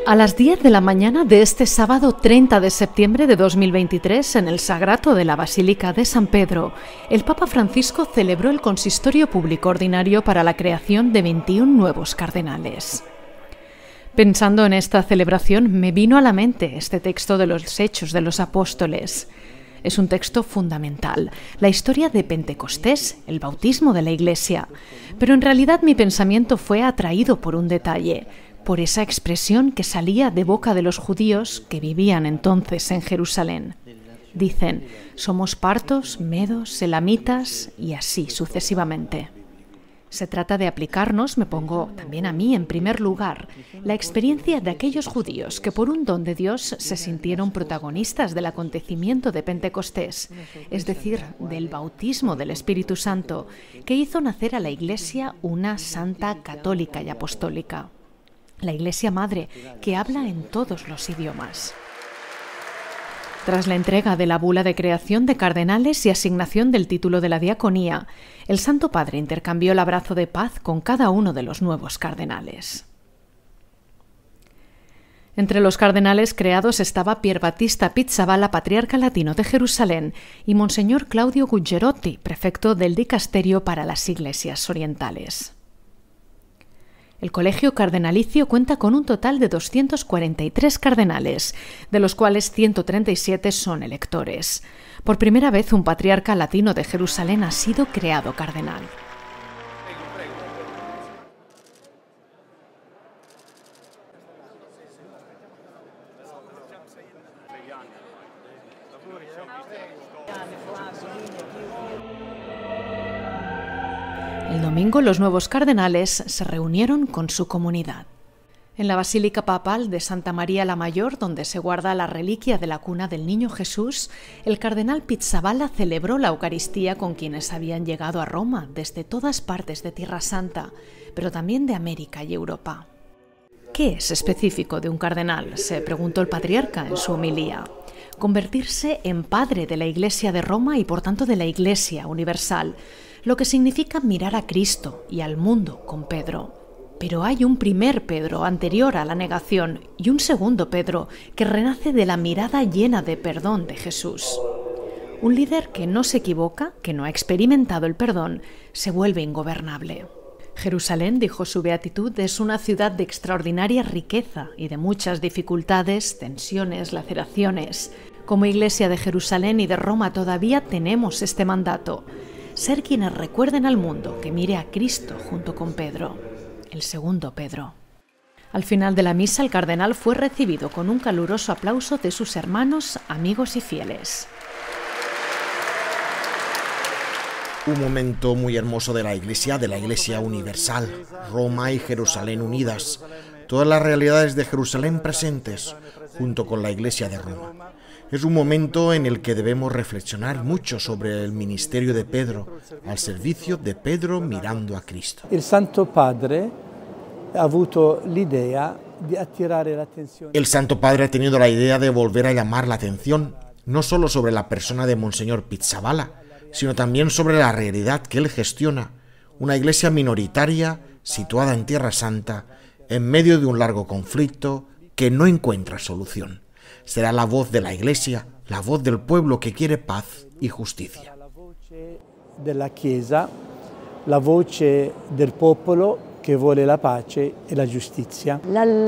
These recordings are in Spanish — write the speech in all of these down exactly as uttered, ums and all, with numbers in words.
A las diez de la mañana de este sábado treinta de septiembre de dos mil veintitrés, en el Sagrato de la Basílica de San Pedro, el Papa Francisco celebró el consistorio público ordinario para la creación de veintiún nuevos cardenales. Pensando en esta celebración, me vino a la mente este texto de los Hechos de los Apóstoles. Es un texto fundamental, la historia de Pentecostés, el bautismo de la Iglesia. Pero en realidad mi pensamiento fue atraído por un detalle, por esa expresión que salía de boca de los judíos que vivían entonces en Jerusalén. Dicen, somos partos, medos, elamitas y así sucesivamente. Se trata de aplicarnos, me pongo también a mí en primer lugar, la experiencia de aquellos judíos que por un don de Dios se sintieron protagonistas del acontecimiento de Pentecostés, es decir, del bautismo del Espíritu Santo, que hizo nacer a la Iglesia una santa católica y apostólica. La Iglesia Madre, que habla en todos los idiomas. Tras la entrega de la bula de creación de cardenales y asignación del título de la diaconía, el Santo Padre intercambió el abrazo de paz con cada uno de los nuevos cardenales. Entre los cardenales creados estaba Pier Battista Pizzaballa, patriarca latino de Jerusalén, y Monseñor Claudio Guggerotti, prefecto del Dicasterio para las Iglesias Orientales. El colegio cardenalicio cuenta con un total de doscientos cuarenta y tres cardenales, de los cuales ciento treinta y siete son electores. Por primera vez un patriarca latino de Jerusalén ha sido creado cardenal. El domingo los nuevos cardenales se reunieron con su comunidad. En la Basílica Papal de Santa María la Mayor, donde se guarda la reliquia de la cuna del Niño Jesús, el cardenal Pizzaballa celebró la Eucaristía con quienes habían llegado a Roma desde todas partes de Tierra Santa, pero también de América y Europa. ¿Qué es específico de un cardenal?, se preguntó el patriarca en su homilía. Convertirse en padre de la Iglesia de Roma y por tanto de la Iglesia universal, lo que significa mirar a Cristo y al mundo con Pedro. Pero hay un primer Pedro anterior a la negación y un segundo Pedro que renace de la mirada llena de perdón de Jesús. Un líder que no se equivoca, que no ha experimentado el perdón, se vuelve ingobernable. Jerusalén, dijo su beatitud, es una ciudad de extraordinaria riqueza y de muchas dificultades, tensiones, laceraciones. Como Iglesia de Jerusalén y de Roma todavía tenemos este mandato: ser quienes recuerden al mundo que mire a Cristo junto con Pedro, el segundo Pedro. Al final de la misa, el cardenal fue recibido con un caluroso aplauso de sus hermanos, amigos y fieles. Un momento muy hermoso de la Iglesia, de la Iglesia universal, Roma y Jerusalén unidas, todas las realidades de Jerusalén presentes, junto con la Iglesia de Roma. Es un momento en el que debemos reflexionar mucho sobre el ministerio de Pedro, al servicio de Pedro mirando a Cristo. El Santo Padre ha avuto l'idea di attirare l'attenzione. El Santo Padre ha tenido la idea de volver a llamar la atención, no solo sobre la persona de Monseñor Pizzaballa, sino también sobre la realidad que él gestiona, una iglesia minoritaria situada en Tierra Santa, en medio de un largo conflicto que no encuentra solución. Será la voz de la Iglesia, la voz del pueblo que quiere paz y justicia. La voce della Chiesa, la voce del popolo che vuole la pace e la giustizia.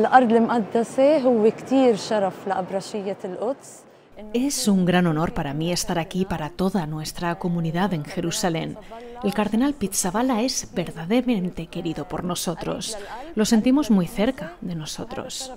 Es un gran honor para mí estar aquí para toda nuestra comunidad en Jerusalén. El cardenal Pizzaballa es verdaderamente querido por nosotros. Lo sentimos muy cerca de nosotros.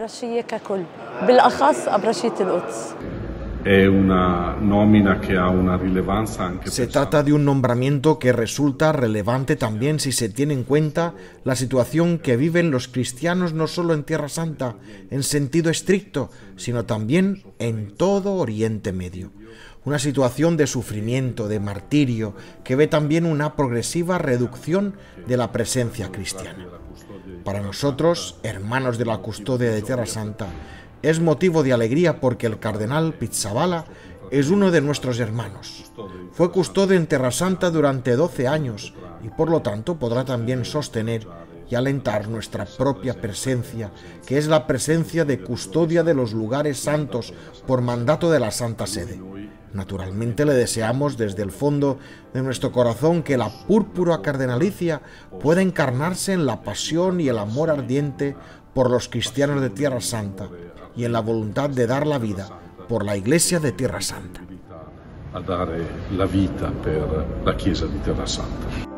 Se trata de un nombramiento que resulta relevante también si se tiene en cuenta la situación que viven los cristianos no solo en Tierra Santa, en sentido estricto, sino también en todo Oriente Medio. Una situación de sufrimiento, de martirio, que ve también una progresiva reducción de la presencia cristiana. Para nosotros, hermanos de la custodia de Tierra Santa, es motivo de alegría porque el cardenal Pizzaballa es uno de nuestros hermanos. Fue custodio en Tierra Santa durante doce años y por lo tanto podrá también sostener y alentar nuestra propia presencia, que es la presencia de custodia de los lugares santos por mandato de la Santa Sede. Naturalmente le deseamos desde el fondo de nuestro corazón que la púrpura cardenalicia pueda encarnarse en la pasión y el amor ardiente por los cristianos de Tierra Santa y en la voluntad de dar la vida por la Iglesia de Tierra Santa. A dare la vita per la Chiesa di Terra Santa.